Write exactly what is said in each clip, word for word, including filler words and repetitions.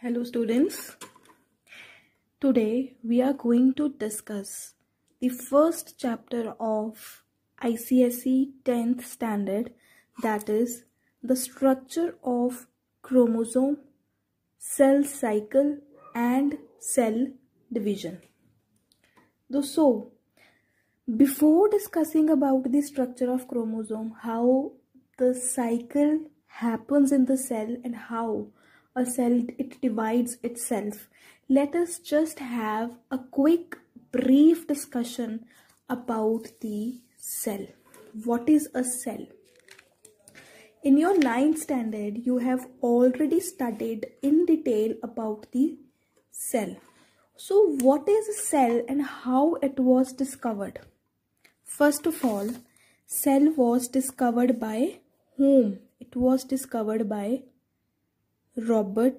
Hello students, today we are going to discuss the first chapter of I C S E tenth standard, that is the structure of chromosome, cell cycle and cell division. So before discussing about the structure of chromosome, how the cycle happens in the cell and how a cell it divides itself, let us just have a quick brief discussion about the cell. What is a cell? In your ninth standard you have already studied in detail about the cell. So what is a cell and how it was discovered? First of all, cell was discovered by whom? It was discovered by Robert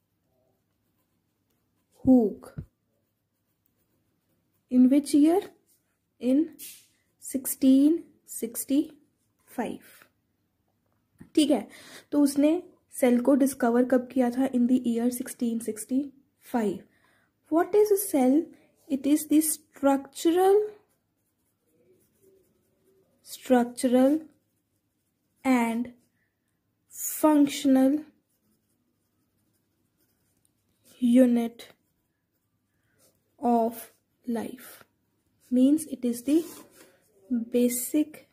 Hooke. In which year? In sixteen sixty-five. ठीक है, तो उसने cell को discover कब किया था? In the year sixteen sixty-five. What is a cell? It is the structural structural and functional unit of life. Means it is the basic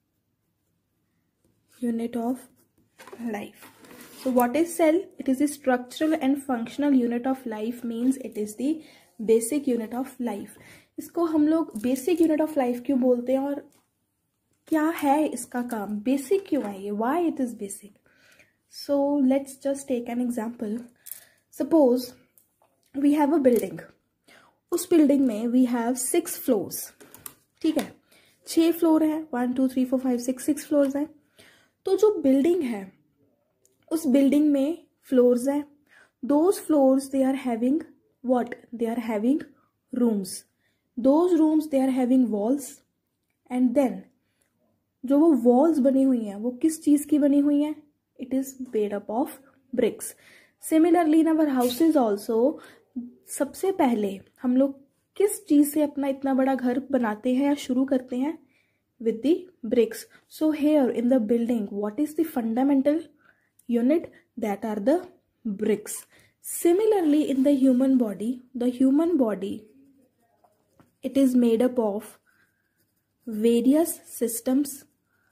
unit of life. So what is cell? It is the structural and functional unit of life, means it is the basic unit of life. इसको हम लोग basic unit of life क्यों बोलते हैं और क्या है इसका काम? Basic क्यों है ये? Why it is basic? So let's just take an example. Suppose we have a building. उस building में we have six floors. ठीक है, छह फ्लोर है. one two three four five six six floors है. तो जो building है उस building में floors है. Those floors they are having what? They are having rooms. Those rooms they are having walls. And then जो वो walls बनी हुई हैं वो किस चीज की बनी हुई हैं? It is made up of bricks. Similarly in our houses also, सबसे पहले हम लोग किस चीज से अपना इतना बड़ा घर बनाते हैं या शुरू करते हैं? With the bricks. So here in the building, what is the fundamental unit? That are the bricks. Similarly in the human body, the human body, it is made up of various systems.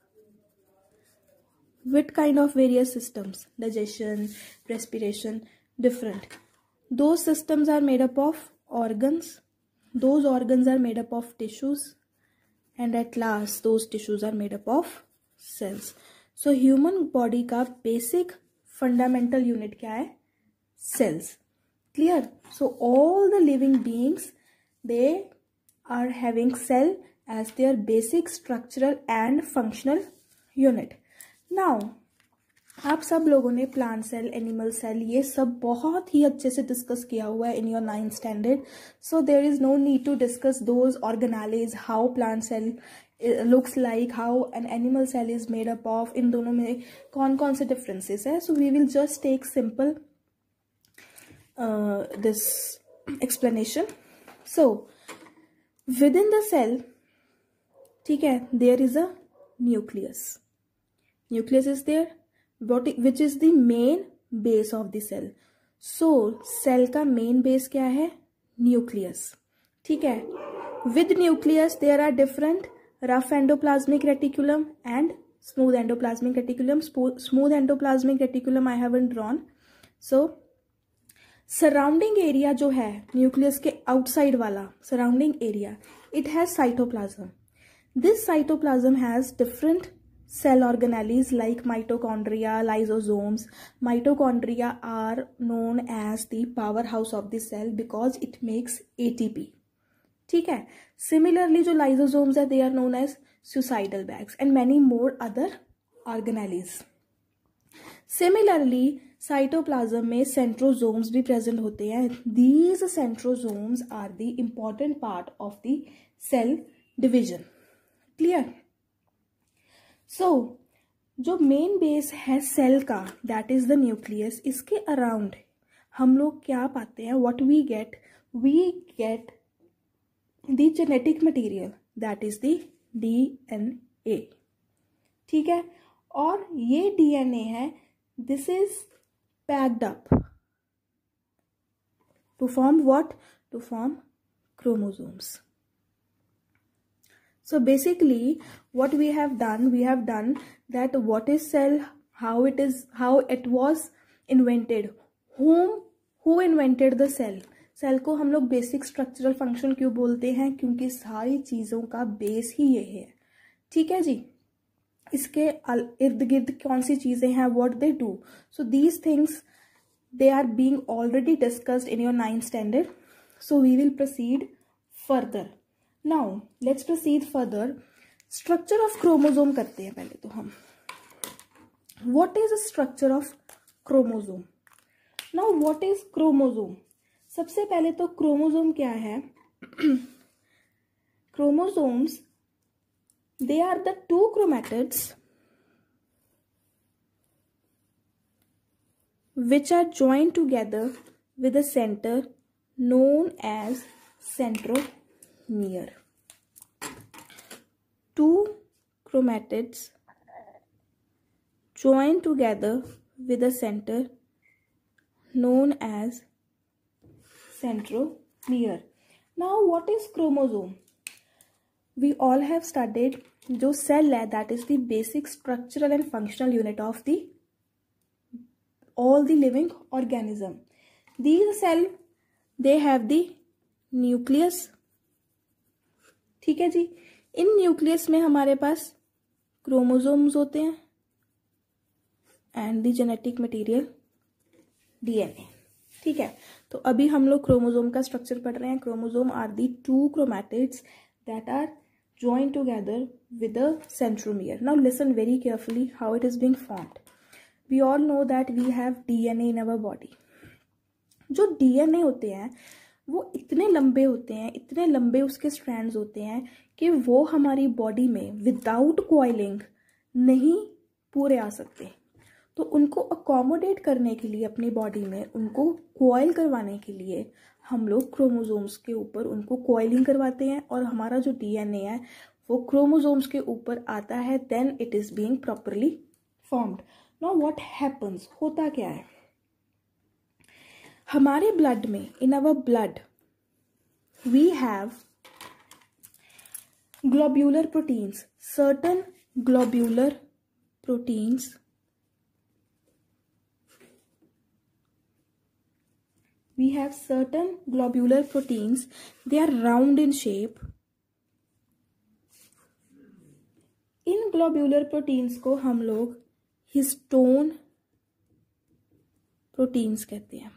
What kind of various systems? Digestion, respiration, different. Those systems are made up of organs. Those organs are made up of tissues. And at last, those tissues are made up of cells. So human body का basic fundamental unit क्या है? Cells. Clear? So all the living beings, they are having cell as their basic structural and functional unit. Now, आप सब लोगों ने plant cell, animal cell, ये सब बहुत ही अच्छे से डिस्कस किया हुआ है in your ninth standard. So there is no need to discuss those organise, how plant cell looks like, how an animal cell is made up of, इन दोनों में कौन कौन से डिफरेंसेस है. So we will just take simple this explanation. So within the cell, ठीक है, there is a nucleus. Nucleus is there, which is the main base of the cell. So cell का main base क्या है? Nucleus. ठीक है. With nucleus there are different rough endoplasmic reticulum and smooth endoplasmic reticulum. Smooth endoplasmic reticulum I haven't drawn. So surrounding area जो है nucleus के outside वाला surrounding area, it has cytoplasm. This cytoplasm has different cell organelles like mitochondria, lysosomes. Mitochondria are known as the powerhouse of the cell because it makes A T P. ठीक है. Similarly, जो lysosomes है, they are known as suicidal bags and many more other organelles. Similarly, cytoplasm में centrosomes भी present होते हैं. These centrosomes are the important part of the cell division. Clear? So so, जो main base है cell का, that is the nucleus, इसके around हम लोग क्या पाते हैं, what we get, we get the genetic material that is the DNA, ठीक है। और ये डीएनए है, this is packed up to form what, to form chromosomes. So basically what we have done, we have done that what is cell, how it is, how it was invented, whom who invented the cell. Cell को हम लोग basic structural function क्यों बोलते हैं, क्योंकि सारी चीज़ों का बेस ही ये है, ठीक है जी। इसके इर्द गिर्द कौन सी चीज़ें हैं, what they do, so these things they are being already discussed in your ninth standard. So we will proceed further. Now let's proceed further. Structure of chromosome करते हैं पहले तो हम. What is the structure of chromosome? Now what is chromosome? सबसे पहले तो chromosome क्या है? Chromosomes, they are the two chromatids which are joined together with a center known as centromere. Two chromatids joined together with a center known as centromere. Now what is chromosome? We all have studied जो cell है, that is the basic structural and functional unit of the all the living organism. These cell they have the nucleus, ठीक है जी। इन nucleus में हमारे पास chromosomes होते हैं and the genetic material DNA, ठीक है। तो अभी हम लोग क्रोमोसोम का स्ट्रक्चर पढ़ रहे हैं. Chromosome are the two chromatids that are joined together with a centromere. Now listen very carefully how it is being formed. We all know that we have D N A in our body. जो D N A होते हैं वो इतने लंबे होते हैं, इतने लंबे उसके स्ट्रैंड्स होते हैं कि वो हमारी बॉडी में विदाउट कॉइलिंग नहीं पूरे आ सकते. तो उनको अकोमोडेट करने के लिए अपनी बॉडी में उनको कॉइल करवाने के लिए हम लोग क्रोमोसोम्स के ऊपर उनको कॉइलिंग करवाते हैं और हमारा जो डीएनए है वो क्रोमोसोम्स के ऊपर आता है. Then it is being properly formed. Now what happens, होता क्या है हमारे ब्लड में, in our blood we have globular proteins, certain globular proteins we have certain globular proteins, they are round in shape. इन globular proteins को हम लोग histone proteins कहते हैं.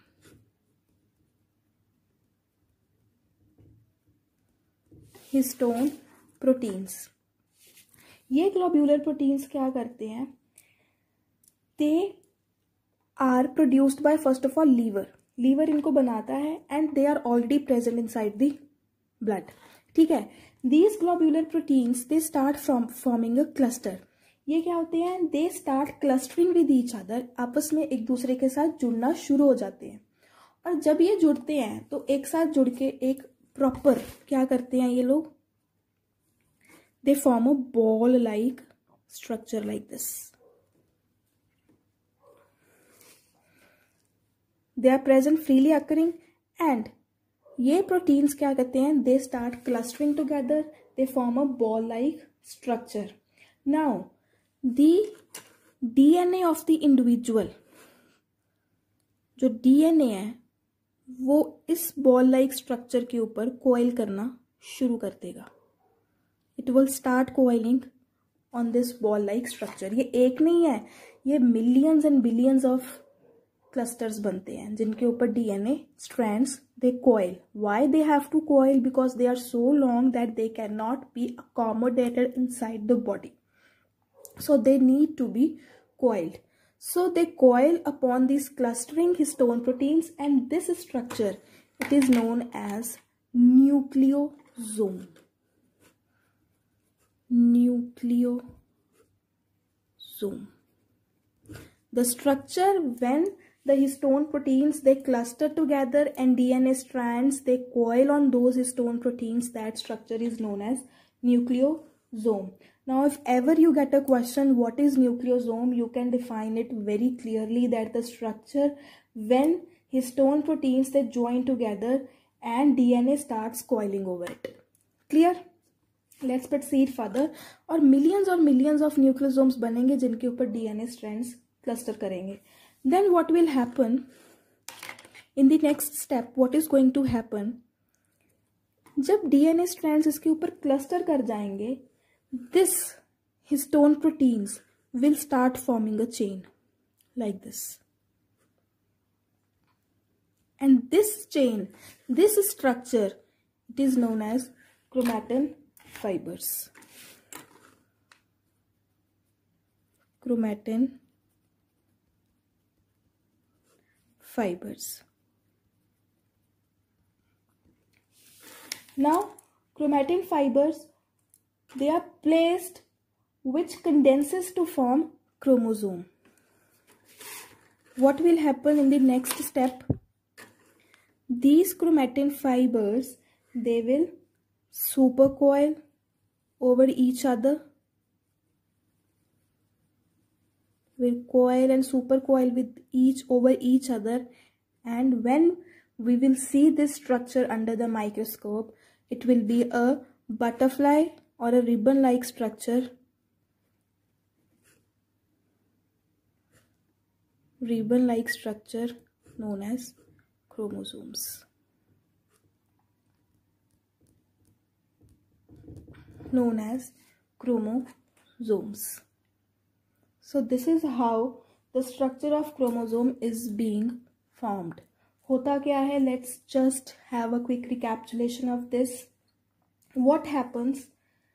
histone proteins. ये globular proteins क्या करते हैं? they are produced by first of all liver. Liver इनको बनाता है and they are already present inside the blood. ठीक है. These globular proteins they start from forming a cluster. ये क्या होते हैं? They start clustering with each other. आपस में एक दूसरे के साथ जुड़ना शुरू हो जाते हैं और जब ये जुड़ते हैं तो एक साथ जुड़ के एक प्रॉपर क्या करते हैं ये लोग? They form a ball like structure like this. They are present freely occurring and ये proteins क्या करते हैं? They start clustering together. They form a ball-like structure. Now the D N A of the individual, जो D N A है वो इस ball-like structure के ऊपर coil करना शुरू कर देगा. It will start coiling on this ball-like structure. ये एक नहीं है, ये millions and billions of clusters बनते हैं जिनके ऊपर DNA strands they coil. Why they have to coil? Because they are so long that they can not be accommodated inside the body, so they need to be coiled. So they coil upon this clustering histone proteins and this structure it is known as nucleosome. Nucleosome. The structure when the histone proteins, they cluster together, and D N A strands, they coil on those histone proteins. That structure is known as nucleosome. Now, if ever you get a question, what is nucleosome, you can define it very clearly, that the structure when histone proteins, they join together and D N A starts coiling over it. Clear? Let's proceed further. और millions और millions of nucleosomes बनेंगे जिनके ऊपर D N A strands cluster करेंगे. Then what will happen in the next step? What is going to happen? जब D N A strands इसके ऊपर cluster कर जाएंगे, this histone proteins will start forming a chain like this. And this chain, this structure, it is known as chromatin fibers. Chromatin fibers. Now, chromatin fibers, they are placed, which condenses to form chromosome. What will happen in the next step? These chromatin fibers, they will supercoil over each other, will coil and supercoil with each over each other, and when we will see this structure under the microscope, it will be a butterfly or a ribbon like structure, ribbon like structure known as chromosomes. Known as chromosomes. So this is how the structure of chromosome is being formed. होता क्या है? Let's just have a quick recapitulation of this. What happens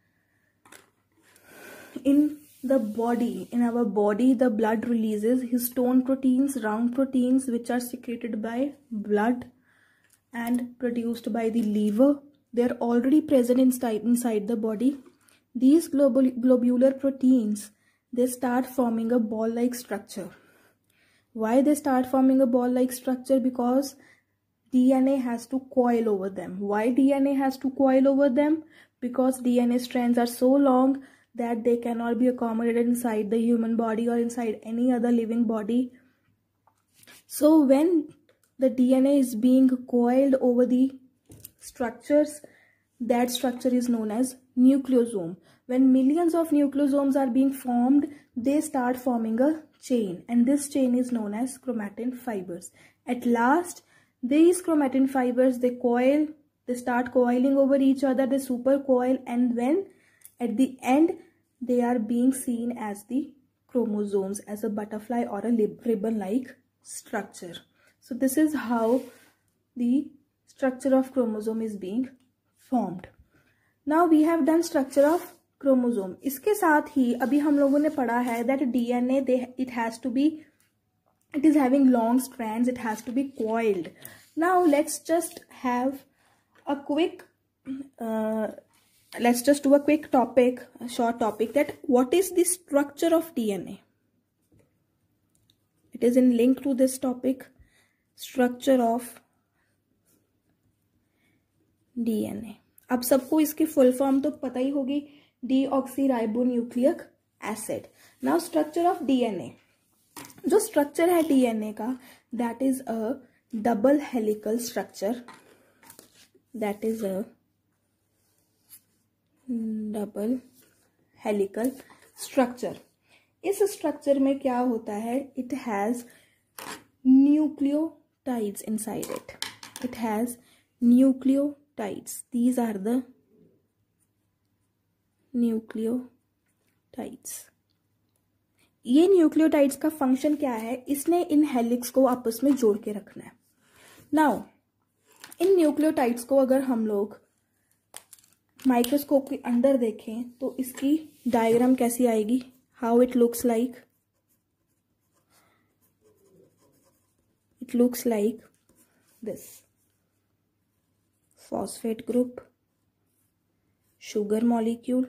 in the body? In our body, the blood releases histone proteins, round proteins, which are secreted by blood and produced by the liver. They are already present inside, inside the body. These global, globular proteins, they start forming a ball-like structure. Why they start forming a ball-like structure? Because D N A has to coil over them. Why D N A has to coil over them? Because D N A strands are so long that they cannot be accommodated inside the human body or inside any other living body. So when the D N A is being coiled over the structures, that structure is known as nucleosome. When millions of nucleosomes are being formed, they start forming a chain, and this chain is known as chromatin fibers. At last, these chromatin fibers, they coil, they start coiling over each other, they supercoil, and when at the end they are being seen as the chromosomes, as a butterfly or a ribbon like structure. So this is how the structure of chromosome is being formed. Now we have done structure of chromosome. इसके साथ ही अभी हम लोगों ने पढ़ा है that D N A, they, it has to be, it is having long strands, it has to be coiled. Now let's just have a quick, uh, let's just do a quick topic, a short topic, that what is the structure of D N A? It is in link to this topic, structure of D N A. अब सबको इसकी full form तो पता ही होगी, deoxyribonucleic acid. Now structure of DNA, जो structure है DNA का, that is a double helical structure. That is a double helical structure. इस स्ट्रक्चर में क्या होता है? It has nucleotides inside it. It has न्यूक्लियो These are the nucleotides. ये न्यूक्लियोटाइड्स का फंक्शन क्या है? इसने इन हेलिक्स को आपस में जोड़ के रखना है. नाउ इन न्यूक्लियोटाइड्स को अगर हम लोग माइक्रोस्कोप के अंदर देखें तो इसकी डायग्राम कैसी आएगी? How it looks like? It looks like this. Phosphate group, sugar molecule,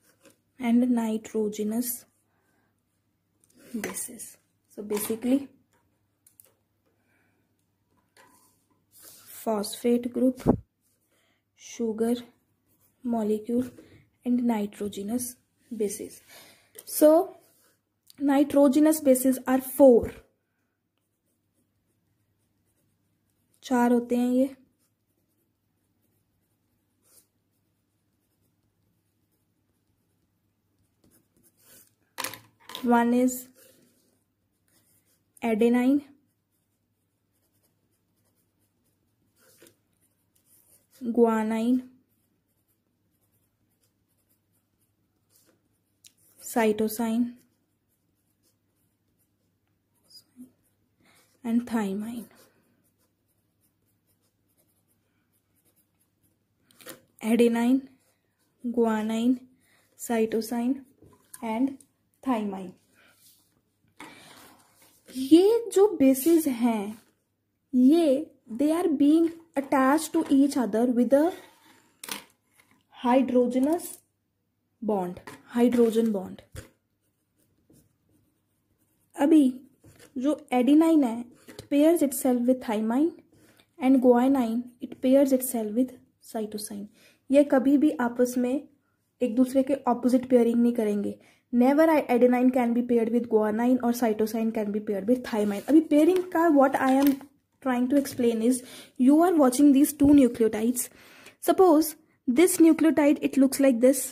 and nitrogenous bases. So basically phosphate group, sugar molecule, and nitrogenous bases. So nitrogenous bases are four. चार होते हैं ये. One is adenine, guanine, cytosine, and thymine. Adenine, guanine, cytosine and thymine. ये जो bases हैं, ये they are being attached to each other with a hydrogenous bond, hydrogen bond. अभी जो adenine है, it pairs itself with thymine, and guanine it pairs itself with cytosine. ये कभी भी आपस में एक दूसरे के opposite pairing नहीं करेंगे. Never adenine can be paired with guanine or cytosine can be paired with thymine. अभी pairing का what I am trying to explain is, you are watching these two nucleotides. Suppose this nucleotide, it looks like this.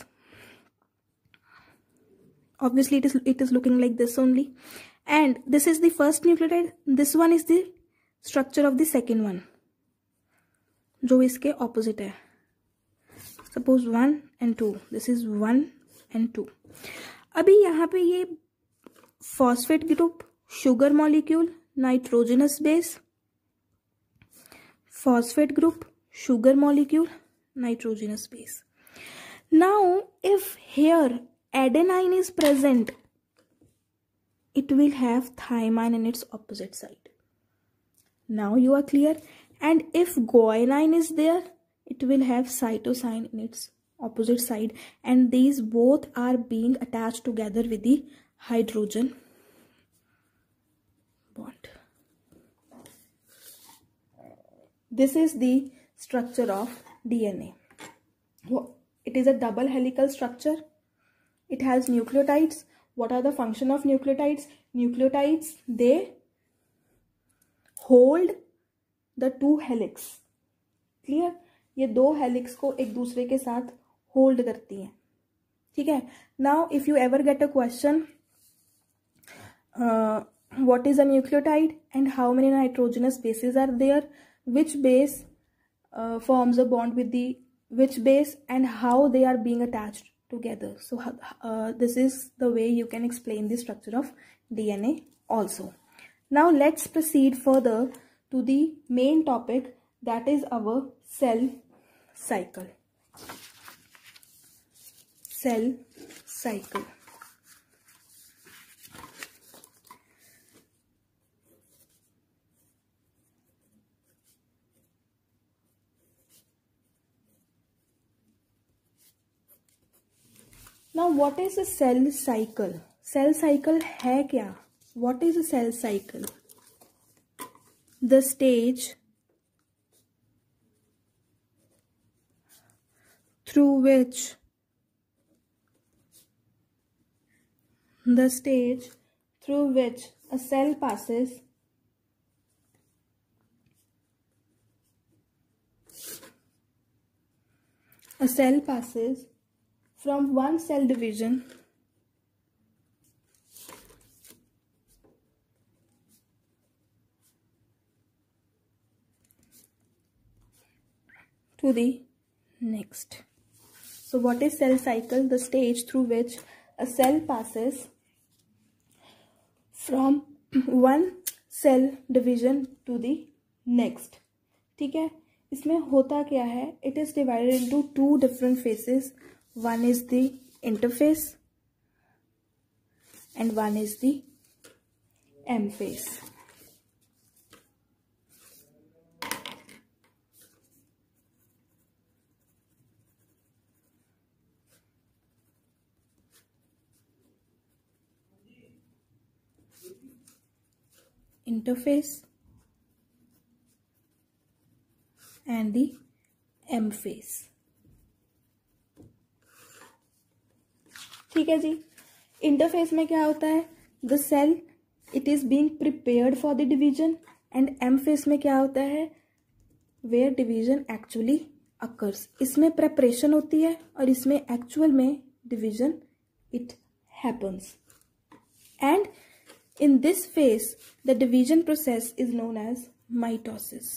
Obviously it is it is looking like this only, and this is the first nucleotide. This one is the structure of the second one, जो इसके opposite है. Suppose one and two. This is one and two. अभी यहाँ पे ये phosphate group, sugar molecule, nitrogenous base, phosphate group, sugar molecule, nitrogenous base. Now if here adenine is present, it will have thymine in its opposite side. Now you are clear. And if guanine is there, it will have cytosine in its opposite side, and these both are being attached together with the hydrogen bond. This is the structure of D N A. It is a double helical structure. It has nucleotides. What are the function of nucleotides? Nucleotides, they hold the two helix. Clear? ये दो helix को एक दूसरे के साथ hold करती हैं. ठीक है. Now if you ever get a question, what is a nucleotide and how many nitrogenous bases are there, which base forms a bond with the which base and how they are being attached together. So uh, this is the way you can explain the structure of D N A also. Now let's proceed further to the main topic, that is our cell cycle. Cell cycle. Now what is a cell cycle? Cell cycle है क्या? What is a cell cycle? The stage through which the stage through which a cell passes a cell passes from one cell division to the next. So what is cell cycle? The stage through which a cell passes from one cell division to the next. ठीक है. इसमें होता क्या है? It is divided into two different phases. One is the interphase and one is the M phase. Interphase and the M phase. ठीक है जी. Interface में क्या होता है? The cell it is being prepared for the division. And M phase में क्या होता है? Where division actually occurs. इसमें प्रेपरेशन होती है और इसमें एक्चुअल में division it happens. And in this phase the division process is known as mitosis.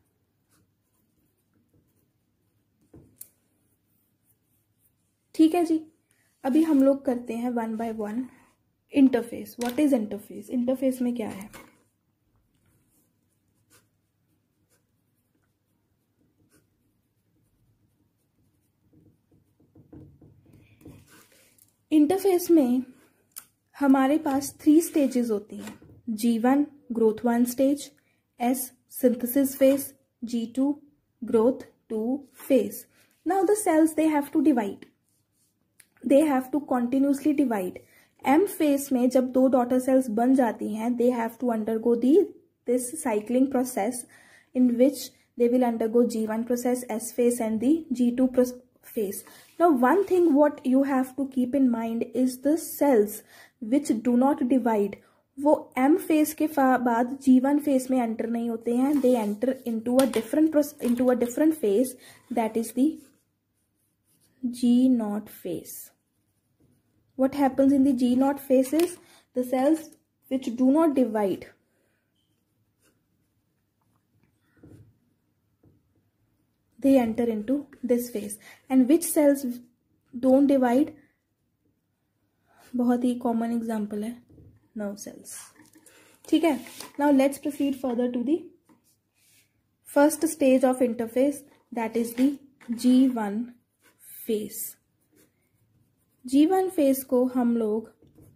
ठीक है जी. अभी हम लोग करते हैं one by one. Interphase. What is interphase? Interphase में क्या है? इंटरफेस में हमारे पास थ्री स्टेजेस होती हैं. G one growth one stage, S synthesis phase, G two growth two phase. Now the cells they have to divide. They have to continuously divide. M phase में जब दो डॉटर सेल्स बन जाती हैं, they have to undergo the this cycling process in which they will undergo G one process, S phase and the G two phase. Now one thing what you have to keep in mind is the cells which do not divide. वो M phase के बाद G one phase में enter नहीं होते हैं. They enter into a different into a different phase, that is the G naught phase. What happens in the G naught phase is the cells which do not divide, they enter into this phase. And which cells don't divide? बहुत ही common example है nerve cells. ठीक है. Now let's proceed further to the first stage of interphase, that is the G one phase. G one phase को हम लोग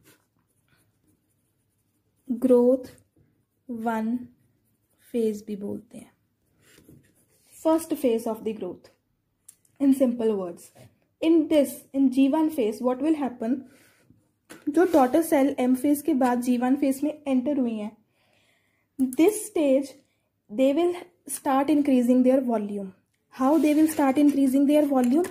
growth one phase भी बोलते हैं. First phase of the growth. In simple words, in this in G one phase what will happen? जो daughter cell M phase के बाद G one phase में enter हुई हैं, this stage they will start increasing their volume. How they will start increasing their volume?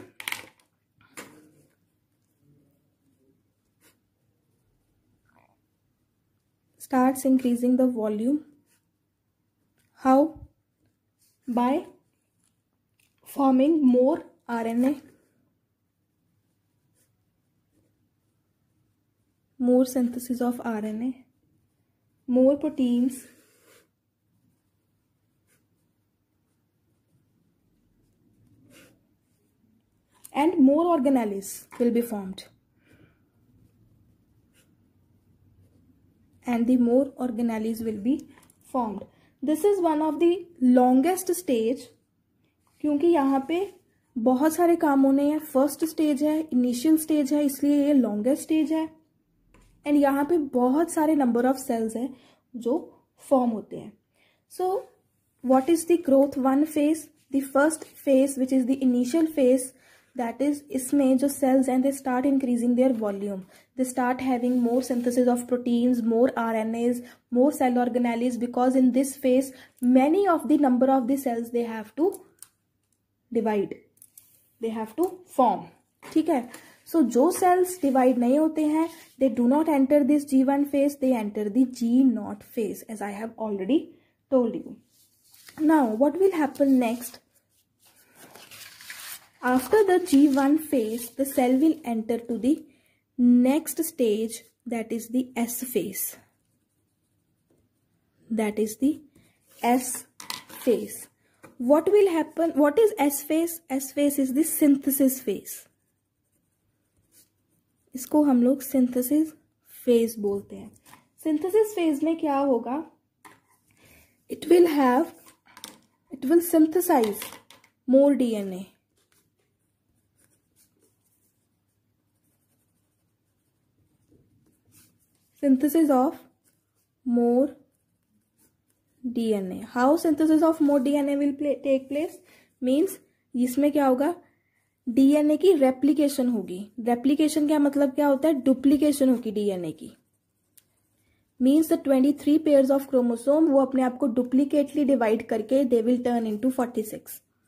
Starts increasing the volume. How? By forming more R N A, more synthesis of R N A, more proteins, and more organelles will be formed. And the more organelles will be formed. This is one of the longest stage, क्योंकि यहाँ पे बहुत सारे काम होने हैं. First stage है, initial stage है, इसलिए ये लॉन्गेस्ट स्टेज है. एंड यहाँ पे बहुत सारे नंबर ऑफ सेल्स हैं जो फॉर्म होते हैं. So what is the growth one phase? The first phase which is the initial phase, that is इसमें जो सेल्स हैं they start increasing their volume. They start having more synthesis of proteins, more RNAs, more cell organelles, because in this phase many of the number of the cells they have to divide, they have to form. ठीक है. सो जो cells divide नहीं होते हैं, दे do not enter this G one phase, they enter the G nought phase, as I have already told you. Now what will happen next? After the G one phase the cell will enter to the next stage, that is the S phase. That is the S phase. What will happen? What is S phase? S phase is the synthesis phase. इसको हम लोग synthesis phase बोलते हैं. Synthesis phase में क्या होगा? It will have, it will synthesize more D N A. Synthesis of more D N A. How synthesis of more D N A will play, take place? Means इसमें क्या होगा? D N A की replication होगी. Replication क्या मतलब क्या होता है? Duplication होगी D N A की. Means the twenty-three pairs of chromosome वो अपने आप को duplicately divide करके they will turn into forty-six.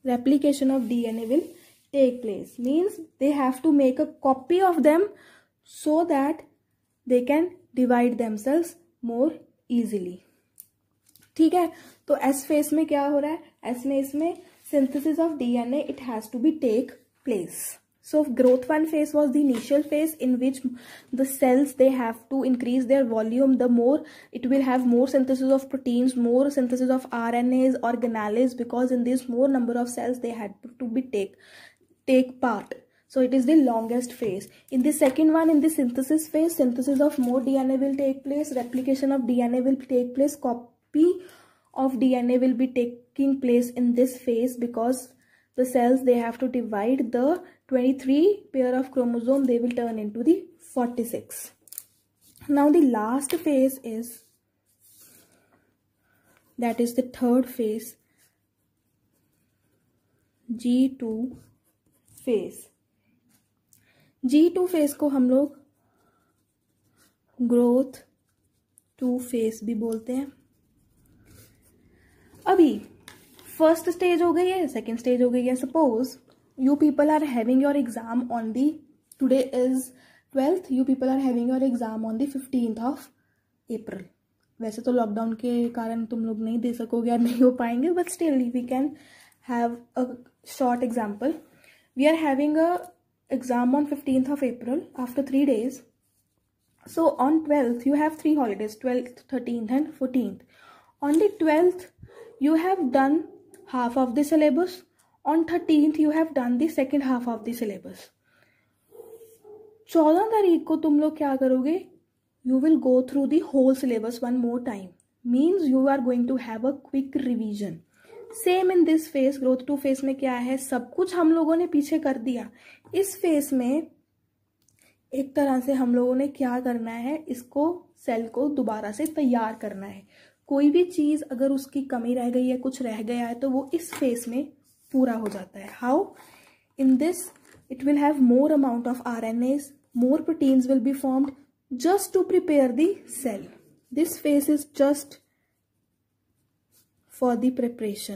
replication of D N A will take place. Means they have to make a copy of them so that they can divide themselves more easily. ठीक है, तो S phase में क्या हो रहा है? S में इसमें synthesis of D N A, it has to be take place. So growth one phase was the initial phase in which the cells, they have to increase their volume. The more it will have more synthesis of proteins, more synthesis of R N As, organelles, because in this more number of cells they had to be take take part. So it is the longest phase. In the second one, in the synthesis phase, synthesis of more D N A will take place, replication of D N A will take place, copy of D N A will be taking place in this phase, because the cells, they have to divide the twenty-three pair of chromosome, they will turn into the forty-six. Now the last phase is, that is the third phase, G two phase. G two phase को हम लोग growth two phase भी बोलते हैं. अभी first stage हो गई है, सेकेंड स्टेज हो गई है. Suppose you people are having your exam on the, today is twelfth, you people are having your exam on the fifteenth of April. वैसे तो लॉकडाउन के कारण तुम लोग नहीं दे सकोगे या नहीं हो पाएंगे, but still we can have a short example. We are having a exam on fifteenth of April after three days. So on twelfth you have three holidays, twelfth, thirteenth and fourteenth. On the twelfth you have done half of the syllabus. On thirteenth you have done the second half of the syllabus. चौदह तारीख को तुम लोग क्या करोगे? You will go through the whole syllabus one more time. Means you are going to have a quick revision. Same in this phase, growth two phase में क्या है, सब कुछ हम लोगों ने पीछे कर दिया. इस फेस में एक तरह से हम लोगों ने क्या करना है, इसको सेल को दोबारा से तैयार करना है. कोई भी चीज अगर उसकी कमी रह गई है, कुछ रह गया है, तो वो इस फेस में पूरा हो जाता है. How? In this it will have more amount of R N As, more proteins will be formed just to prepare the cell. This phase is just for the preparation.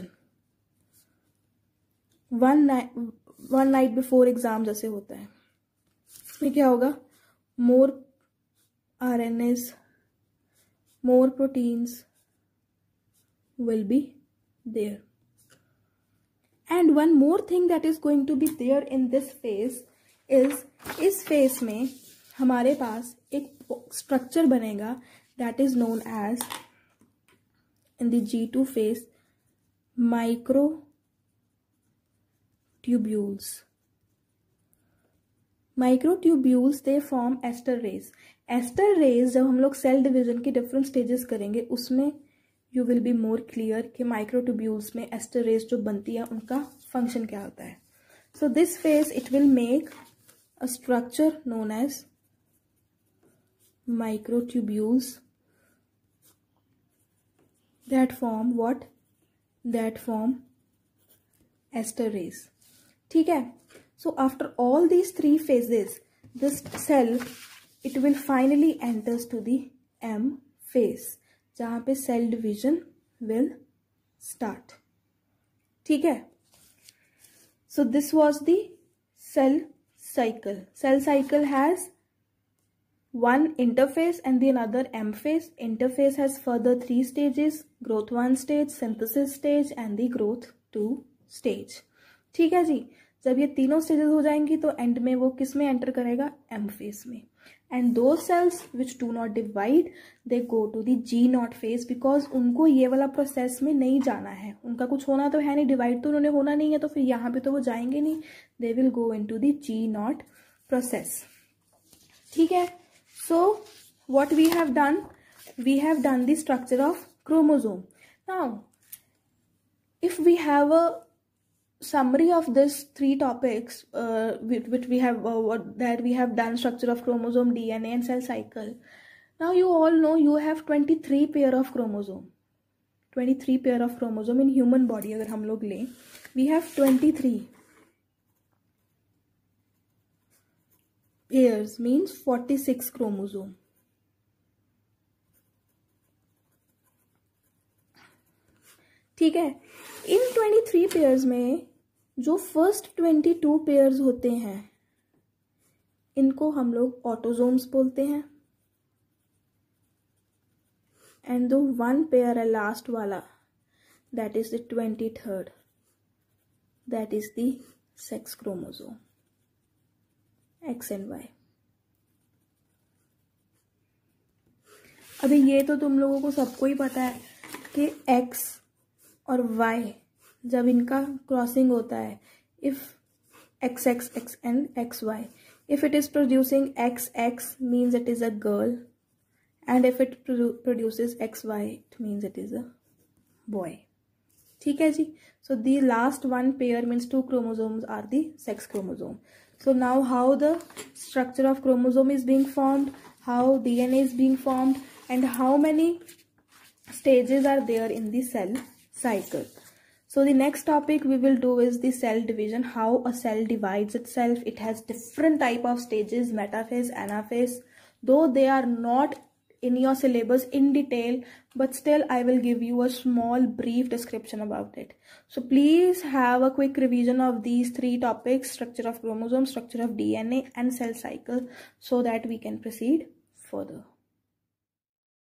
One night one night before exam जैसे होता है. इसमें क्या होगा? More R N As, more proteins will be there. And one more thing that is going to be there in this phase is, इस phase में हमारे पास एक structure बनेगा that is known as, in the G two phase, microtubules. Microtubules, they form ester rays. Ester rays जब हम लोग cell division की different stages करेंगे, उसमें you will be more clear कि माइक्रोट्यूब्यूल्स में एस्टर रेज जो बनती है उनका फंक्शन क्या होता है. So this phase it will make a structure known as microtubules that form what? That form ester rays. ठीक है. So after all these three phases, this cell, it will finally enters to the M phase, जहाँ पे cell division will start. ठीक है. So this was the cell cycle. Cell cycle has one interphase and the another M phase. Interphase has further three stages: growth one stage, synthesis stage and the growth two stage. ठीक है जी. जब ये तीनों stages हो जाएंगी तो and में वो किस में एंटर करेगा? एम फेज में. एंड दो cells which do not divide, they go to the G nought phase, because उनको ये वाला प्रोसेस में नहीं जाना है. उनका कुछ होना तो है नहीं, डिवाइड तो उन्होंने होना नहीं है, तो फिर यहाँ पे तो वो जाएंगे नहीं. They will go into the G nought process. ठीक है. So what we have done, we have done the structure of chromosome. Now if we have a summary of this three topics uh, which, which we have uh, what, that we have done, structure of chromosome, D N A and cell cycle. Now you all know you have twenty-three pair of chromosome. twenty-three pair of chromosome in human body अगर हम लोग लें, we have twenty-three pairs, means forty-six chromosome. ठीक है. इन twenty-three pairs में जो first twenty two pairs होते हैं इनको हम लोग ऑटोजोम्स बोलते हैं, एंड दो वन पेयर है लास्ट वाला, that is the twenty third, that is the sex chromosome, X and Y. अभी ये तो तुम लोगों को सबको ही पता है कि एक्स और वाई जब इनका क्रॉसिंग होता है, if X X X and X Y, if it is producing X X means it is a girl, and if it produ produces X Y it means it is a boy. ठीक है जी. So the last one pair means two chromosomes are the sex chromosome. So now how the structure of chromosome is being formed, how D N A is being formed, and how many stages are there in the cell cycle. So the next topic we will do is the cell division, how a cell divides itself. It has different type of stages, metaphase, anaphase. Though they are not in your syllabus in detail, but still I will give you a small brief description about it. So please have a quick revision of these three topics: structure of chromosome, structure of D N A, and cell cycle, so that we can proceed further.